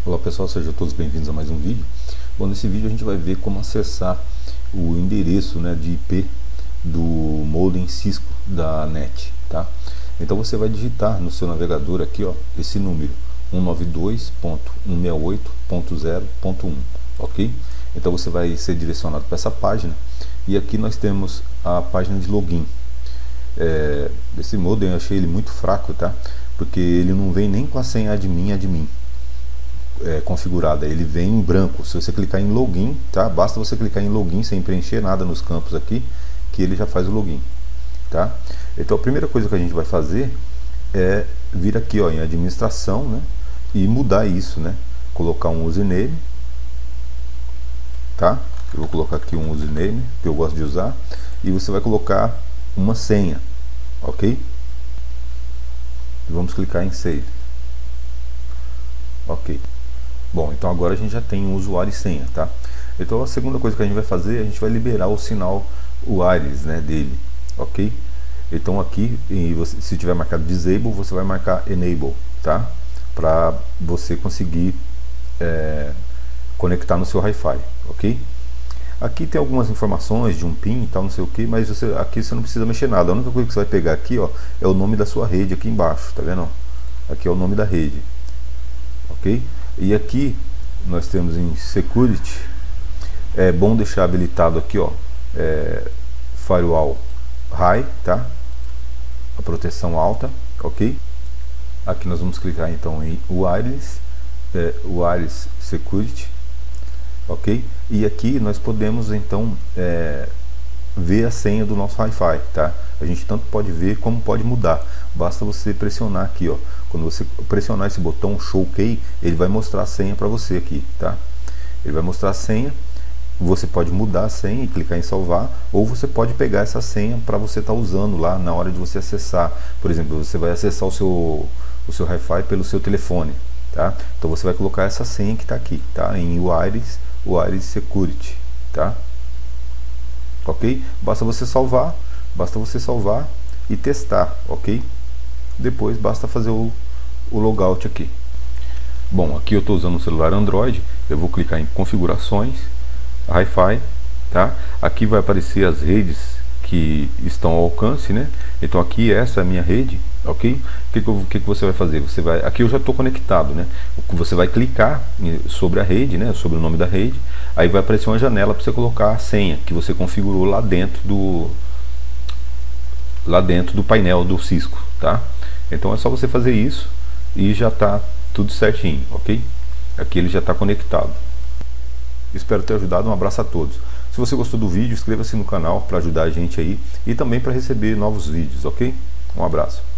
Olá pessoal, sejam todos bem-vindos a mais um vídeo. Bom, nesse vídeo a gente vai ver como acessar o endereço, de IP do modem Cisco da NET, tá? Então você vai digitar no seu navegador aqui, ó, esse número 192.168.0.1, ok? Então você vai ser direcionado para essa página e aqui nós temos a página de login. Esse modem eu achei ele muito fraco, tá? Porque ele não vem nem com a senha admin configurada, ele vem em branco. Se você clicar em login, tá? Basta você clicar em login sem preencher nada nos campos aqui, que ele já faz o login, tá? Então a primeira coisa que a gente vai fazer é vir aqui, ó, em administração, né? E mudar isso, né? Colocar um username, tá? Eu vou colocar aqui um username que eu gosto de usar e você vai colocar uma senha, ok? Vamos clicar em save. Ok. Bom, então agora a gente já tem um usuário e senha, tá? Então a segunda coisa que a gente vai fazer, a gente vai liberar o sinal wireless, né, dele, ok? Então aqui, se tiver marcado disable, você vai marcar enable, tá? Para você conseguir conectar no seu Wi-Fi, ok? Aqui tem algumas informações de um PIN e tal, não sei o que, mas aqui você não precisa mexer nada. A única coisa que você vai pegar aqui, ó, é o nome da sua rede aqui embaixo, tá vendo? Aqui é o nome da rede, ok? E aqui nós temos em security, é bom deixar habilitado aqui, ó, firewall high, tá? A proteção alta, ok? Aqui nós vamos clicar então em wireless, wireless security, ok? E aqui nós podemos então ver a senha do nosso Wi-Fi, tá? A gente tanto pode ver como pode mudar. Basta você pressionar aqui, ó. Quando você pressionar esse botão Show Key, ele vai mostrar a senha para você aqui, tá? Ele vai mostrar a senha. Você pode mudar a senha e clicar em salvar, ou você pode pegar essa senha para você estar usando lá na hora de você acessar. Por exemplo, você vai acessar o seu Wi-Fi pelo seu telefone, tá? Então você vai colocar essa senha que está aqui, tá? Em wireless security, tá? Ok? Basta você salvar e testar, ok? Depois basta fazer o logout aqui. Bom, aqui eu estou usando um celular Android, eu vou clicar em configurações, Wi-Fi, tá? Aqui vai aparecer as redes que estão ao alcance, né? Então aqui essa é a minha rede, ok? O que você vai fazer? Aqui eu já estou conectado, né? Você vai clicar sobre a rede, né? Sobre o nome da rede, aí vai aparecer uma janela para você colocar a senha que você configurou lá dentro do painel do Cisco, tá? Então é só você fazer isso e já está tudo certinho, ok? Aqui ele já está conectado. Espero ter ajudado, um abraço a todos. Se você gostou do vídeo, inscreva-se no canal para ajudar a gente aí e também para receber novos vídeos, ok? Um abraço.